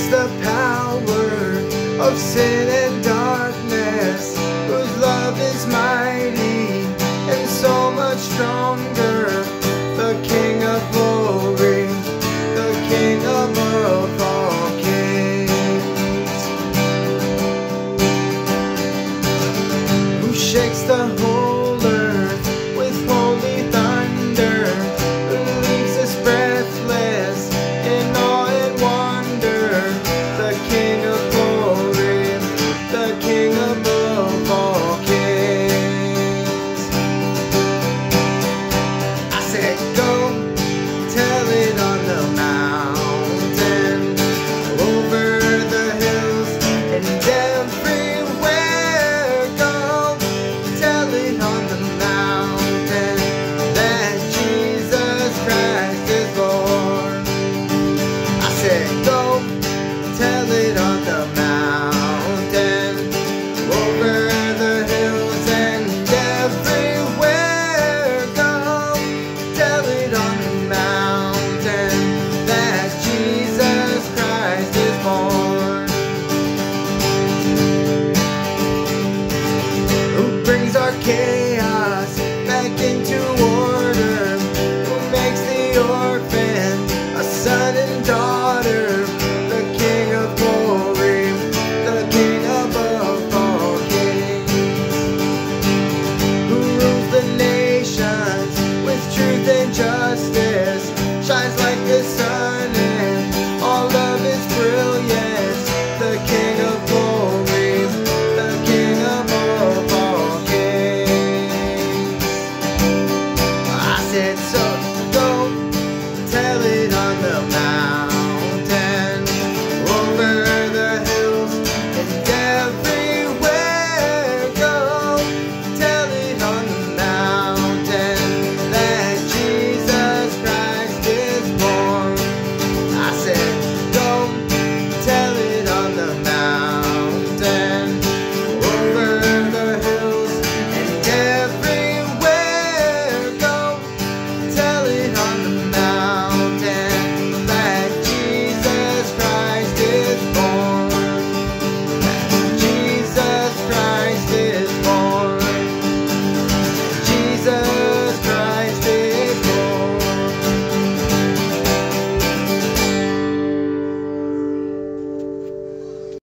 the power of sin and darkness, whose love is mighty and so much stronger. The King of glory, the King above all kings, who shakes the whole earth with holy thunder, who leaves us breathless in awe and wonder. The King of glory, the King above all kings. I said, go tell it on the mountain, over the hills and everywhere. Go tell it on the mountain that Jesus Christ is Lord. I said, go tell it on the mountain, over the hills and everywhere. Go tell it on the mountain that Jesus Christ is born. Who brings our chaos back into